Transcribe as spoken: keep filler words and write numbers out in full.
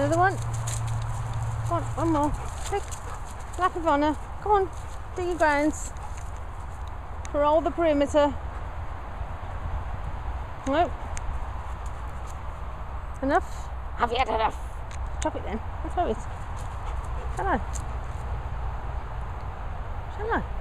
Another one. Come on, one more. Quick. Lap of honour. Come on, do your grounds. Roll the perimeter. Nope. Enough? Have you had enough? Drop it then. Let's throw it. Shall I? Shall I?